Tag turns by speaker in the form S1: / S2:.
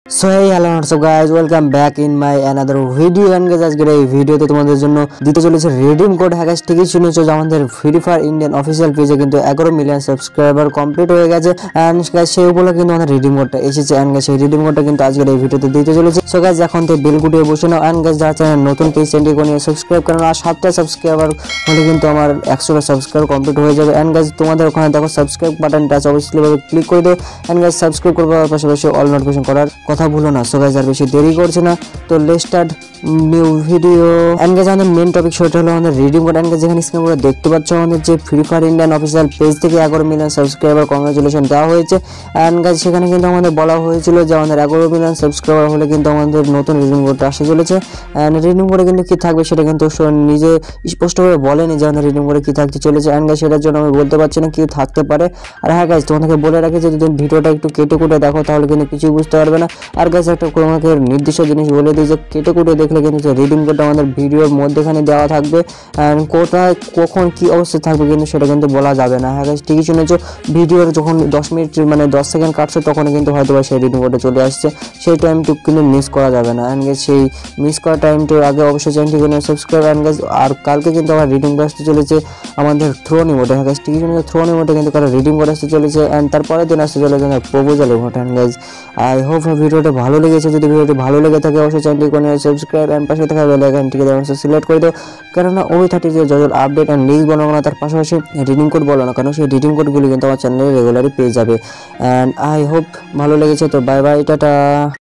S1: So hey hello what's up guys, welcome back in my another video and guys আজকের এই ভিডিওতে তোমাদের জন্য দিতে চলেছে রিডিম কোড। হ্যাঁ গাইস ঠিকই শুনেছো যে আমাদের ফ্রি ফায়ার ইন্ডিয়ান অফিসিয়াল পেজে কিন্তু 11 মিলিয়ন সাবস্ক্রাইবার কমপ্লিট হয়ে গেছে এন্ড গাইস সেই উপলক্ষে কিন্তু আমাদের রিডিম কোডটা এসেছে এন্ড গাইস সেই রিডিম কোডটা কিন্তু আজকের এই ভিডিওতে দিতে চলেছে। সো গাইস এখন তো বেল গুটিয়ে বসে নাও এন্ড গাইস যারা চ্যানেল নতুন পেজ সেন্ডি করে সাবস্ক্রাইব করো আর 7টা সাবস্ক্রাইবার হলে কিন্তু আমার 100টা সাবস্ক্রাইবার কমপ্লিট হয়ে যাবে এন্ড গাইস তোমাদের ওখানে দেখো সাবস্ক্রাইব বাটনটা আছে, অবশ্যই ক্লিক করে দাও এন্ড গাইস সাবস্ক্রাইব করবার পাশাপাশি অল নোটিফিকেশন করার কথা ভুলো না। সো গাইস আর বেশি দেরি করছে না, তো let's start new video and guys আমাদের মেন টপিক সেটা হলো আমাদের রিডিম কোড এন্ড গাইস যেখানে স্ক্রিনে পুরো দেখতে পাচ্ছ আমাদের যে Free Fire Indian official page থেকে 11 মিলিয়ন সাবস্ক্রাইবার কংগ্রাচুলেশন দেওয়া হয়েছে এন্ড গাইস সেখানে কিন্তু আমাদের বলা হয়েছিল যে আমাদের 11 মিলিয়ন সাবস্ক্রাইবার হলে কিন্তু আমাদের নতুন রিডিম কোডটা আসতে চলেছে এন্ড রিডিম কোডে কিন্তু কি থাকবে সেটা কিন্তু নিজে স্পষ্টভাবে বলেনি যে আমাদের রিডিম কোডে কি থাকতে চলেছে এন্ড গাইস সেটার জন্য আমি বলতে পারছি না কি থাকতে পারে। আর হ্যাঁ গাইস তোমাদেরকে বলে রাখি যে যদি ভিডিওটা একটু কেটে কুটে দেখো তাহলে কিন্তু কিছুই বুঝতে পারবে না। আর গাইস একটা তোমাকে নির্দিষ্ট জিনিস বলে দিই যে কেটে কুটে দেখলে কিন্তু যে রিডিম কোডটা আমাদের ভিডিওর মধ্যেখানে দেওয়া থাকবে এন্ড কোথায় কখন কি অবস্থা থাকবে কিন্তু সেটা কিন্তু বলা যাবে না। হ্যাঁ গাইস ঠিকই শুনেছো, ভিডিওর যখন 10 মিনিট মানে 10 সেকেন্ড কাটছে তখন কিন্তু হয়তো সেই রিডিম কোডে চলে আসছে, সেই টাইমটুকু কিন্তু মিস করা যাবে না এন্ড গাইস সেই মিস করা টাইমটার আগে অবশ্যই চ্যানেলটি করে সাবস্ক্রাইব এন্ড গাইস। আর কালকে কিন্তু আমার রিডিম কোড আসতে চলেছে আমাদের থ্রোন ইমোটে। হ্যাঁ গাইস ঠিকই শুনেছো, থ্রোন ইমোটে কিন্তু কারো রিডিম কোড আসতে চলেছে এন্ড তারপরের দিন আসতে চলেছে proposal emote and guys I hope ভিডিওটা ভালো লেগেছে। যদি ভিডিওটি ভালো লেগে থাকে অবশ্যই চ্যানেলটি করে সাবস্ক্রাইব এন্ড পাশে থাকা বেল আইকনটিকে অবশ্যই সিলেক্ট করে দাও, কারণ ওই যে যত আপডেট এন্ড লিস্ট বানাবো না তার পাশাপাশি রিডিম কোড বলো না কারণ সেই রিডিম কোডগুলি কিন্তু আমার চ্যানেলে রেগুলারই পেয়ে যাবে এন্ড আই হোপ ভালো লেগেছে। তো বাই বাই, টাটা।